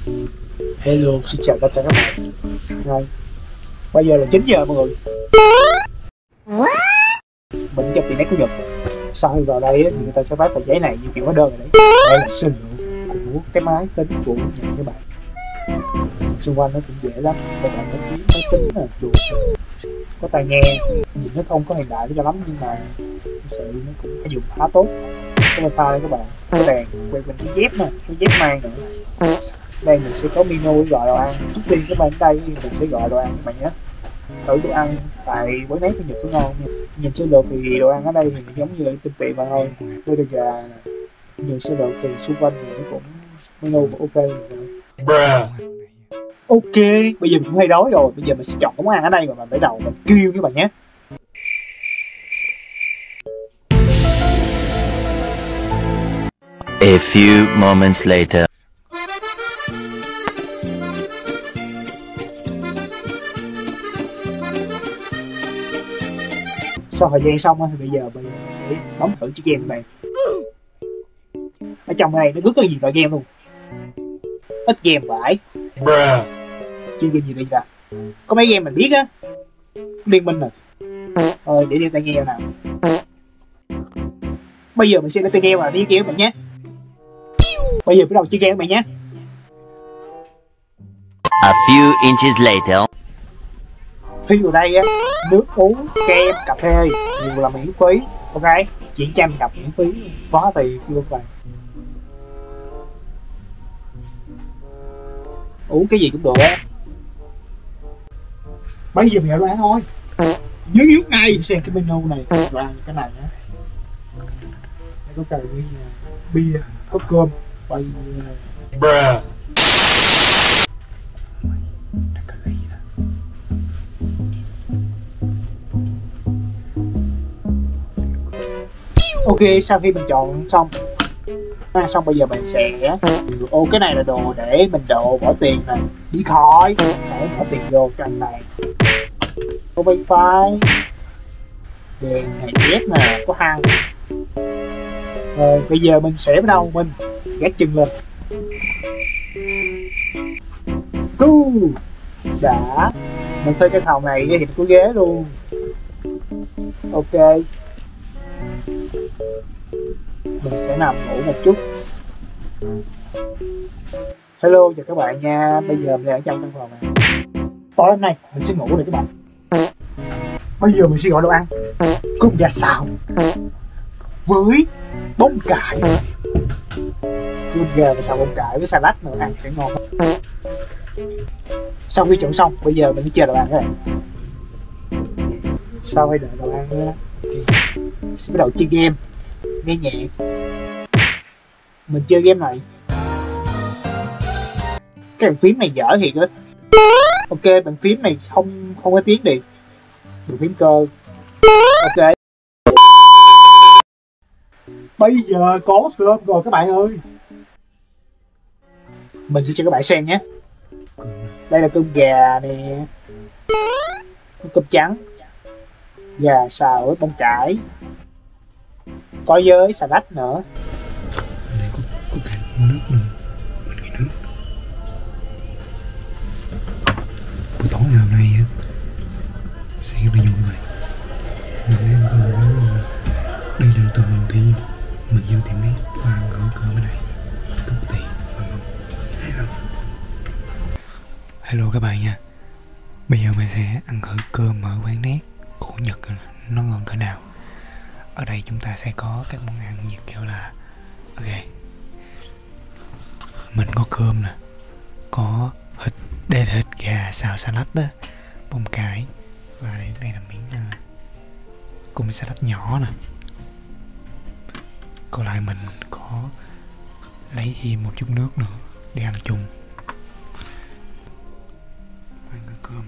Hello, xin chào tất cả các bạn. Rồi, bây giờ là 9 giờ mọi người. Mình trong tiệm nét của Nhật. Sau khi vào đây thì người ta sẽ phát tờ giấy này như kiểu hóa đơn rồi đấy. Đây là số liệu của cái máy tính của Nhật các bạn. Xung quanh nó cũng dễ lắm. Các bạn có phím máy tính là chuột, có tai nghe. Nhìn nó không có hiện đại cho lắm nhưng mà thực sự nó cũng phải dùng khá tốt. Cái wifi đây các bạn, cái đèn quay mình cái dép nè, cái dép mang nữa. Đây mình sẽ có menu để gọi đồ ăn. Trước tiên các bạn đây mình sẽ gọi đồ ăn các bạn nhé. Thử đồ ăn tại quán nét của Nhật rất ngon nha. Nhìn sơ lược thì đồ ăn ở đây thì giống như tinh tiệm mà thôi. Đây là gà, nhìn sơ lược thì xung quanh thì nó cũng menu cũng ok rồi. Ok, bây giờ mình cũng hay đói rồi. Bây giờ mình sẽ chọn món ăn ở đây mà mình phải đầu mình kêu các bạn nhé. A few moments later. Sau thời gian xong thì bây giờ mình sẽ bấm thử chiếc game này. Ở trong này nó rất có nhiều loại game luôn. Ít game phải. Chơi game gì bây giờ? Có mấy game mình biết á. Liên minh rồi. Để đi tai nghe nào. Bây giờ mình sẽ đi tai nghe và đi game bạn nhé. Bây giờ bắt đầu chơi game bạn nhé. A few inches later. Khi vào đây á, nước uống, kem, cà phê đều là miễn phí. Ok, chuyển trăm cặp miễn phí, phó tiền luôn bạn. Uống cái gì cũng được á. Bây giờ mình gọi đồ ăn thôi. Dưới nước này xem cái menu này, đồ ăn cái này á. Có cà ri, bia, có cơm, bây ok, sau khi mình chọn xong xong bây giờ mình sẽ ô cái này là đồ để mình bỏ tiền này, đi khỏi để bỏ tiền vô cho anh này. Có wifi, đèn này, dép nè, có hăng. Rồi bây giờ mình sẽ bắt đầu mình gác chân lên. Đã mình thuê cái phòng này thì có ghế luôn. Ok, mình sẽ nằm ngủ một chút. Hello chào các bạn nha. Bây giờ mình đang ở trong căn phòng này. Tối hôm nay mình sẽ ngủ rồi các bạn. Bây giờ mình sẽ gọi đồ ăn. Cơm gà xào với bông cải. Cơm gà và xào bông cải với salad nữa, ăn sẽ ngon. Sau khi chọn xong, bây giờ mình đi chơi đồ ăn các bạn. Sau khi đợi đồ ăn nữa, sẽ bắt đầu chơi game, nghe nhạc. Mình chơi game này. Cái bàn phím này dở thiệt á. Ok, bàn phím này không có tiếng điện. Bàn phím cơ. Ok. Bây giờ có cơm rồi các bạn ơi. Mình sẽ cho các bạn xem nhé. Đây là cơm gà nè, cơm trắng, gà xào với bông cải, có với salad nữa. Đây có cả nước nữa, mình nghĩ nước. Buổi tối ngày hôm nay á sẽ rất là vui các bạn. Mình sẽ ăn cơm với đây là tuần đầu tiên mình vô tiệm nét và ăn ở cơm cái này cực kỳ và ngon. Hello các bạn nha. Bây giờ mình sẽ ăn thử cơm ở quán nét của Nhật nó ngon cỡ nào. Ở đây chúng ta sẽ có các món ăn như kiểu là ok, mình có cơm nè, có thịt, đây là thịt gà xào salad đó, bông cải, và đây là miếng cùng salad nhỏ nè. Còn lại mình có lấy thêm một chút nước nữa để ăn chung. Ăn cái cơm.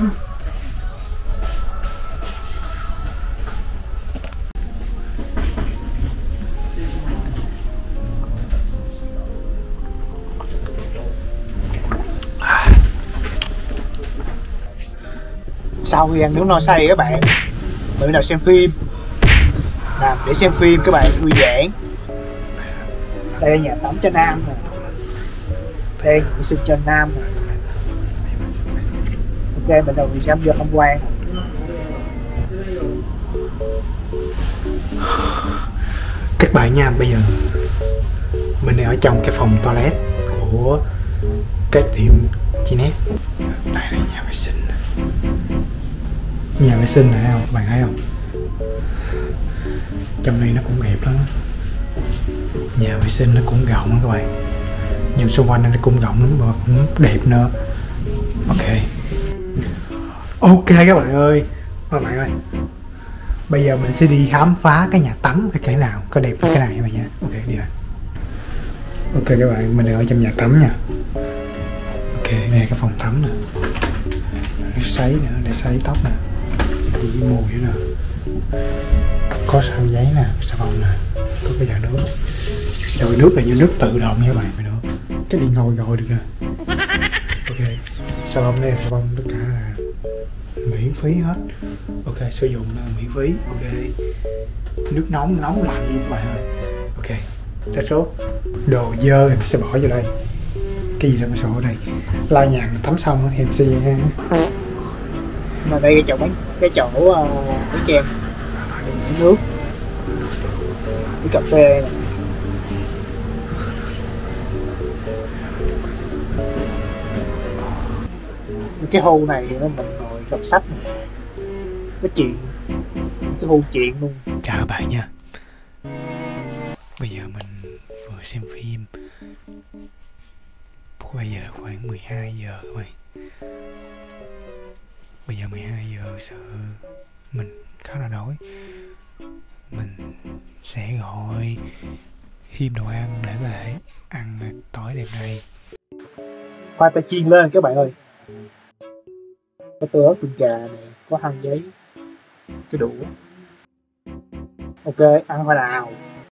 Sau khi ăn nướng no say các bạn, mình bắt đầu xem phim. Làm để xem phim các bạn thư giãn. Đây là nhà tắm cho nam nè, đây là vệ sinh cho nam nè. Ok, mình đầu 15 giờ tham quan. Các bạn nha, bây giờ mình đang ở trong cái phòng toilet của cái tiệm Chinet. Đây là nhà vệ sinh. Nhà vệ sinh này không? Các bạn thấy không? Trong này nó cũng đẹp lắm. Nhà vệ sinh nó cũng rộng các bạn. Nhưng xung quanh nó cũng rộng lắm và cũng đẹp nữa. Ok. Ok các bạn ơi. Các bạn ơi, bây giờ mình sẽ đi khám phá cái nhà tắm cái nào có đẹp cái này các bạn nha. Ok đi rồi. Ok các bạn, mình đang ở trong nhà tắm nha. Ok, đây là cái phòng tắm nè. Nước sấy nữa để sấy tóc nè. Mùi nữa nè. Có sao giấy nè, xà phòng nè. Có cái vòi nước. Vòi nước là như nước tự động nha các bạn. Cái đi ngồi gọi được nè. Ok, xà phòng đây là xà phòng tất cả là miễn phí hết. Ok, sử dụng là miễn phí. Ok, nước nóng lạnh luôn các bạn ơi. Ok, that's all. Đồ dơ thì mình sẽ bỏ vô đây. Cái gì đó mình sẽ bỏ ở đây. La nhàn tắm xong thì mình sẽ Mà đây cái chỗ cái chèn nước, cái cà phê này. Cái khu này thì mình ngồi đọc sách này. Cái chuyện, cái khu chuyện luôn. Chào các bạn nha. Bây giờ mình vừa xem phim. Bây giờ là khoảng 12 giờ các bạn. Bây giờ 12 giờ sợ mình khá là đói. Mình sẽ gọi thêm đồ ăn để có thể ăn tối đêm nay. Khoai tây chiên lên các bạn ơi. Có tương ớt tương gà này, có khăn giấy, cái đũa. Ok, ăn thôi nào.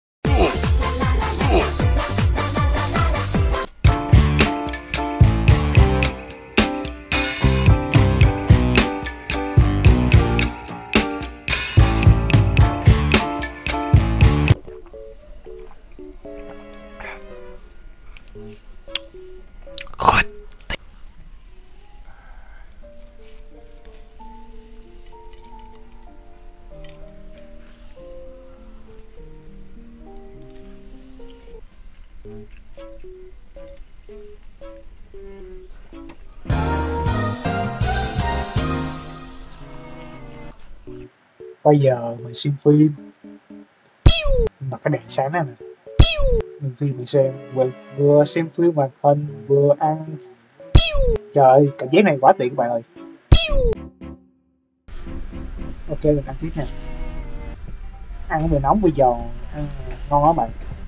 Bây giờ mình xem phim. Mà cái đèn sáng này nè. Mình phim mình xem vừa xem phim hoạt hình vừa ăn. Trời ơi, cảm giác này quá tiện các bạn ơi. Ok, mình ăn tiếp nè. Ăn vừa nóng vừa giòn, ăn ngon lắm bạn.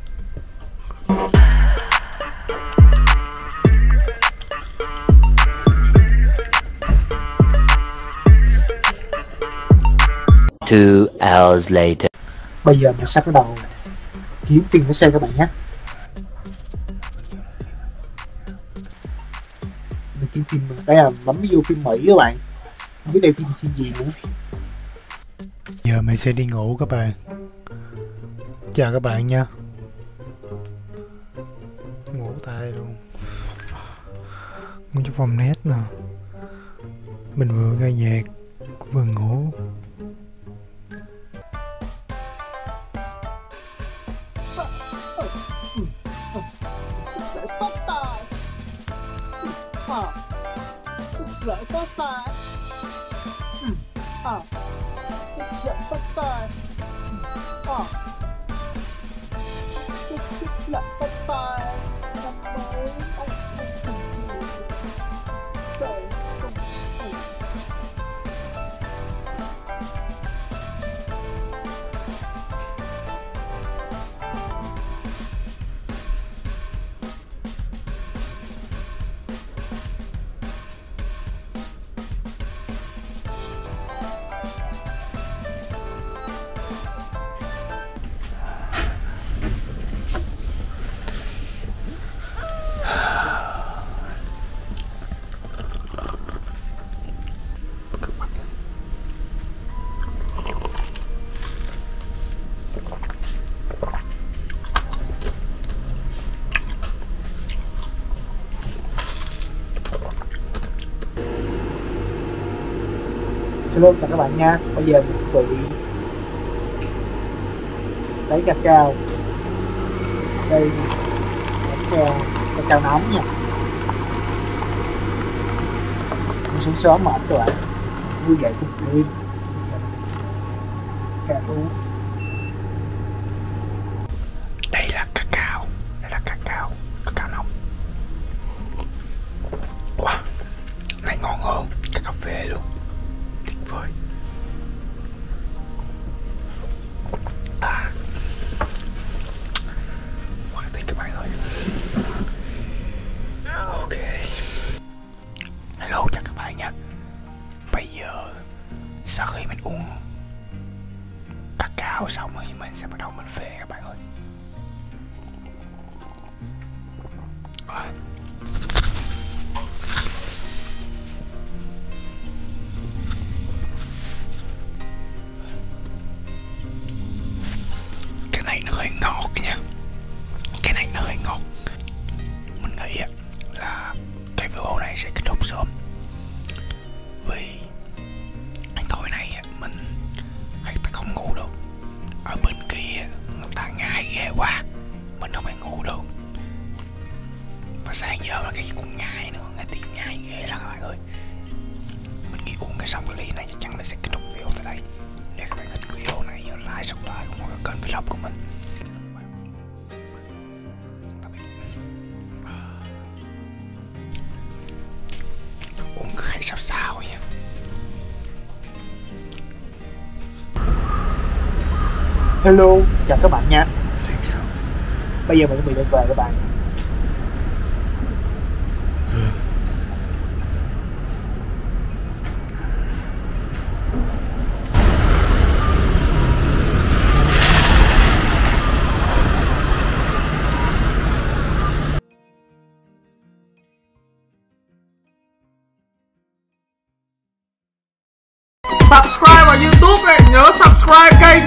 Two hours later. Bây giờ mình sắp bắt đầu kiếm phim để xem các bạn nhé. Mình kiếm phim, đây là bấm vô phim Mỹ các bạn. Không biết đây phim gì nữa. Giờ mình sẽ đi ngủ các bạn. Chào các bạn nha. Ngủ tay luôn. Ngủ trong phòng net nè. Mình vừa nghe nhạc vừa ngủ. Lại phát tài. Lại phát tài. Lại phát tài. Năm mới anh trời. Hello chào các bạn nha. Bây giờ mình chuẩn bị lấy cacao. Đây cacao nóng nha. Mình xuống sớm mệt các bạn. Vui dậy cùng đêm. Cà uống. Đây là cacao nóng. Wow, này ngon hơn cả cà phê luôn, tuyệt vời. Hoàn thiện các bạn ơi. Ok, hello chào các bạn nha. Bây giờ sau khi mình uống cacao xong thì mình sẽ bắt đầu mình phê các bạn ơi. Cái này nó hơi ngọt nha. Cái này nó hơi ngọt. Mình nghĩ là cái video này sẽ kết thúc sớm, vì tối nay mình hay ta không ngủ được. Ở bên kia người ta ngại ghê quá, mình không thể ngủ được. Và sáng giờ là cái gì cũng ngại nữa, nghe tiếng ngại ghê lắm các bạn ơi. Mình nghĩ uống cái xong cái ly này chắc chắn mình sẽ kết thúc video tại đây. Nếu các bạn thích video này nhớ like, subscribe cùng mọi kênh vlog của mình. Uống khai sao nha. Hello chào các bạn nha. Bây giờ mình chuẩn bị lên về các bạn. Subscribe vào YouTube này, nhớ subscribe kênh